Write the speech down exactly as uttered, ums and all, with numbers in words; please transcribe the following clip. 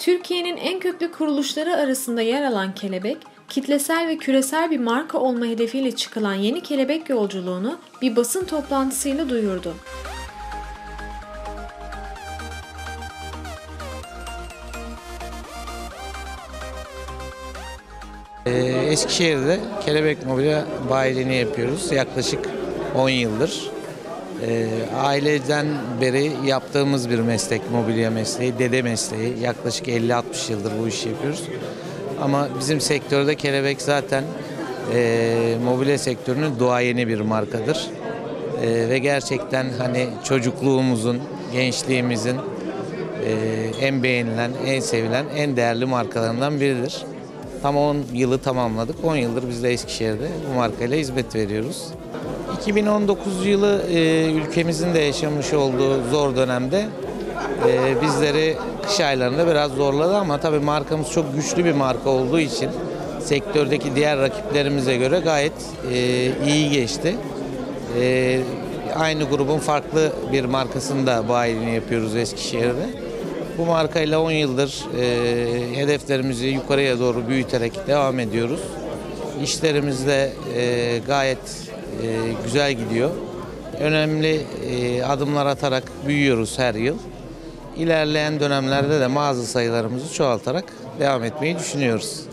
Türkiye'nin en köklü kuruluşları arasında yer alan Kelebek, kitlesel ve küresel bir marka olma hedefiyle çıkılan yeni Kelebek yolculuğunu bir basın toplantısıyla duyurdu. Eskişehir'de Kelebek Mobilya bayiliğini yapıyoruz. Yaklaşık on yıldır. Aileden beri yaptığımız bir meslek, mobilya mesleği, dede mesleği. Yaklaşık elli altmış yıldır bu işi yapıyoruz. Ama bizim sektörde Kelebek zaten e, mobilya sektörünün duayeni bir markadır. E, ve gerçekten hani çocukluğumuzun, gençliğimizin e, en beğenilen, en sevilen, en değerli markalarından biridir. Tam on yılı tamamladık. on yıldır biz de Eskişehir'de bu markayla hizmet veriyoruz. iki bin on dokuz yılı e, ülkemizin de yaşamış olduğu zor dönemde e, bizleri kış aylarında biraz zorladı ama tabii markamız çok güçlü bir marka olduğu için sektördeki diğer rakiplerimize göre gayet e, iyi geçti. E, aynı grubun farklı bir markasında bayiliğini yapıyoruz Eskişehir'de. Bu markayla on yıldır e, hedeflerimizi yukarıya doğru büyüterek devam ediyoruz. İşlerimiz de e, gayet e, güzel gidiyor. Önemli e, adımlar atarak büyüyoruz her yıl. İlerleyen dönemlerde de mağaza sayılarımızı çoğaltarak devam etmeyi düşünüyoruz.